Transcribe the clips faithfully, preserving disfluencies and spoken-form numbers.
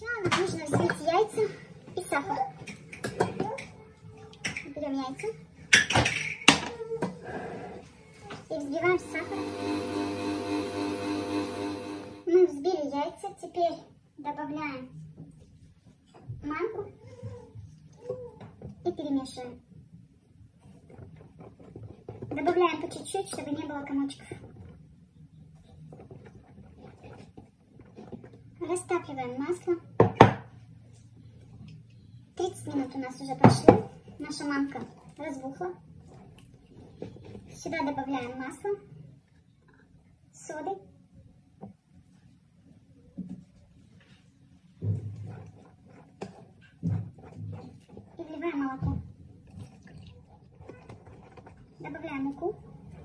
Сначала нам нужно взбить яйца и сахар. Берем яйца и взбиваем сахар. Мы взбили яйца, теперь добавляем манку и перемешиваем. Добавляем по чуть-чуть, чтобы не было комочков. Растапливаем масло. тридцать минут у нас уже прошли. Наша манка разбухла. Сюда добавляем масло, соды. И вливаем молоко. Добавляем муку.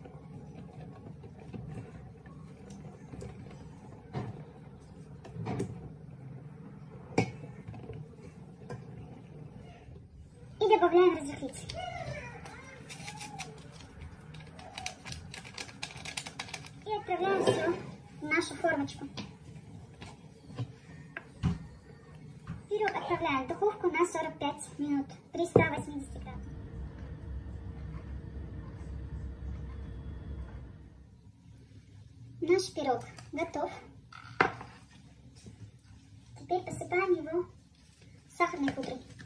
И добавляем разрыхлитель. И отправляем все в нашу формочку. Пирог отправляем в духовку на сорок пять минут при ста восьмидесяти градусах. Наш пирог готов. Теперь посыпаем его сахарной пудрой.